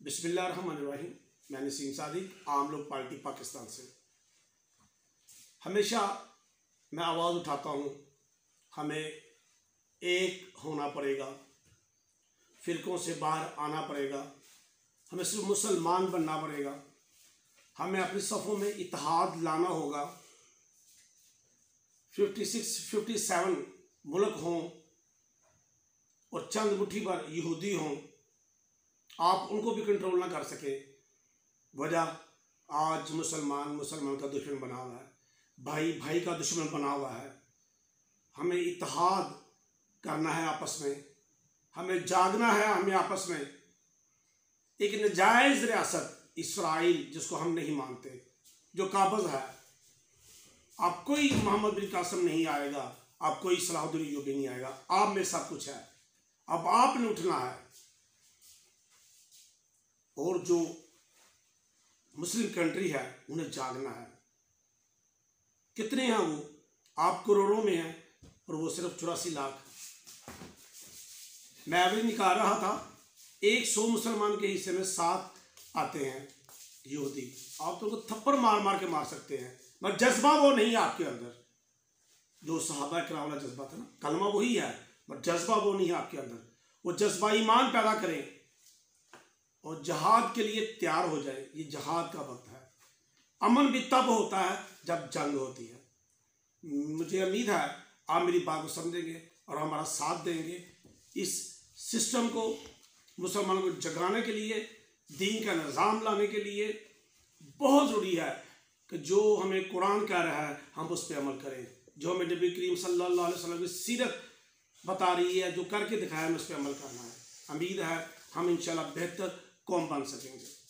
बिस्मिल्लाहिर्रहमानिर्रहीम। मैं नसीम सादिक, आम लोग पार्टी पाकिस्तान से। हमेशा मैं आवाज़ उठाता हूँ, हमें एक होना पड़ेगा, फ़िरक़ों से बाहर आना पड़ेगा, हमें सिर्फ मुसलमान बनना पड़ेगा, हमें अपने सफ़ों में इत्तेहाद लाना होगा। 57 मुल्क हों और चंद मुट्ठी भर यहूदी हों, आप उनको भी कंट्रोल ना कर सके। वजह आज मुसलमान का दुश्मन बना हुआ है, भाई भाई का दुश्मन बना हुआ है। हमें इत्तेहाद करना है आपस में, हमें जागना है। हमें आपस में एक नजायज़ रियासत इसराइल, जिसको हम नहीं मानते, जो काबज़ है, आप कोई मोहम्मद बिन कासिम नहीं आएगा, आप कोई सलाहुद्दीन अय्यूबी नहीं आएगा। आप में सब कुछ है, अब आपने उठना है। और जो मुस्लिम कंट्री है उन्हें जागना है। कितने हैं वो? आप करोड़ों में हैं और वो सिर्फ 84 लाख। मैं एवरेज निकाल रहा था, 100 मुसलमान के हिस्से में 7 आते हैं यहूदी। आप तो उनको थप्पड़ मार मार के मार सकते हैं, मगर जज्बा वो नहीं है आपके अंदर। जो सहाबा किराम वाला जज्बा था ना, कलमा वही है, मगर जज्बा वो नहीं है आपके अंदर। वो जज्बा ईमान पैदा करें और जहाद के लिए तैयार हो जाए। ये जहाद का वक्त है। अमन भी तब होता है जब जंग होती है। मुझे उम्मीद है आप मेरी बात को समझेंगे और हमारा साथ देंगे। इस सिस्टम को, मुसलमानों को जगाने के लिए, दीन का निज़ाम लाने के लिए बहुत ज़रूरी है कि जो हमें कुरान कह रहा है हम उस पर अमल करें। जो हमें नबी करीम सल्लल्लाहु अलैहि वसल्लम की सीरत बता रही है, जो करके दिखाया, हमें उस पर अमल करना है। उम्मीद है हम इंशाल्लाह बेहतर कौम बन सकेंगे।